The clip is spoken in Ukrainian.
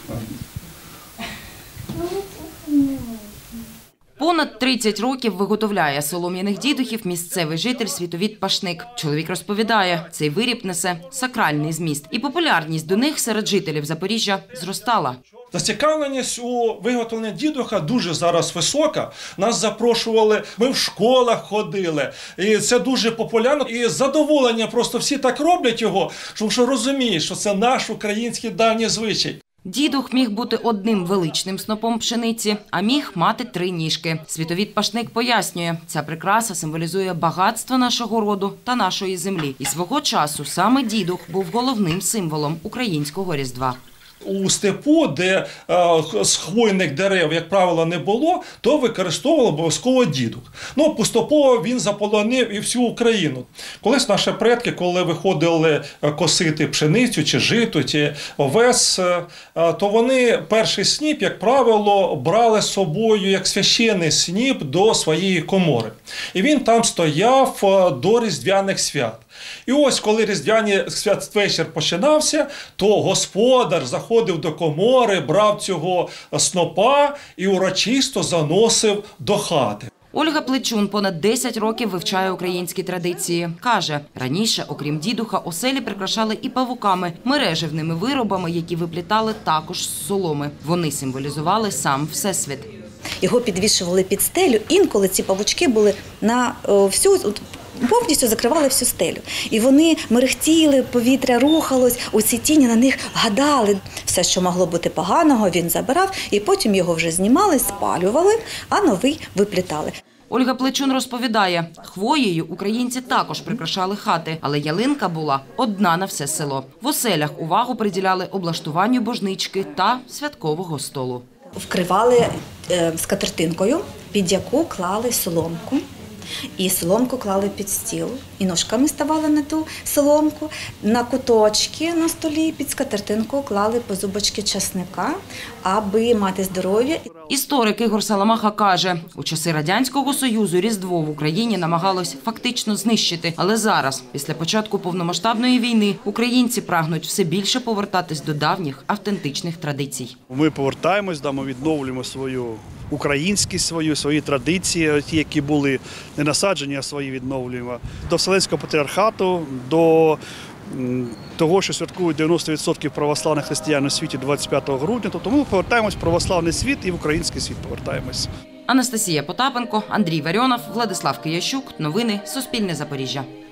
Понад 30 років виготовляє солом'яних дідухів місцевий житель Світовід Пашник. Чоловік розповідає, цей виріб несе сакральний зміст. І популярність до них серед жителів Запоріжжя зростала. Зацікавленість у виготовленні дідуха дуже зараз висока. Нас запрошували, ми в школах ходили. І це дуже популярно. І задоволення просто всі так роблять його, тому що розуміють, що це наш український давній звичай. Дідух міг бути одним величним снопом пшениці, а міг мати 3 ніжки. Світовід Пашник пояснює, ця прикраса символізує багатство нашого роду та нашої землі. І свого часу саме дідух був головним символом українського Різдва. У степу, де з хвойних дерев, як правило, не було, то використовували обов'язково дідух. Поступово він заполонив і всю Україну. Колись наші предки, коли виходили косити пшеницю, чи жито, чи овес, то вони перший сніп, як правило, брали з собою як священний сніп до своєї комори. І він там стояв до різдвяних свят. І ось, коли різдвяний святвечір починався, то господар заходив до комори, брав цього снопа і урочисто заносив до хати. Ольга Плечун понад 10 років вивчає українські традиції. Каже, раніше, окрім дідуха, оселі прикрашали і павуками, мережевними виробами, які виплітали також з соломи. Вони символізували сам Всесвіт. Його підвішували під стелю, інколи ці павучки були на повністю закривали всю стелю. І вони мерехтіли, повітря рухалось, у ці тіні на них гадали. Все, що могло бути поганого, він забирав, і потім його вже знімали, спалювали, а новий виплітали. Ольга Плечун розповідає, хвоєю українці також прикрашали хати, але ялинка була одна на все село. В оселях увагу приділяли облаштуванню божнички та святкового столу. Вкривали скатертинкою, під яку клали соломку. І соломку клали під стіл, і ножками ставали на ту соломку. На куточки на столі під скатертинку клали по зубочки часника, аби мати здоров'я. Історик Ігор Саламаха каже, у часи Радянського Союзу Різдво в Україні намагалось фактично знищити. Але зараз, після початку повномасштабної війни, українці прагнуть все більше повертатись до давніх автентичних традицій. Ми повертаємось, ми відновлюємо свою українськість, свої традиції, ті, які були не насаджені, а свої відновлюємо. До Вселенського патріархату, до того, що святкують 90% православних християн у світі 25 грудня. Тобто ми повертаємось в православний світ і в український світ повертаємось. Анастасія Потапенко, Андрій Варіонов, Владислав Киящук. Новини Суспільне Запоріжжя.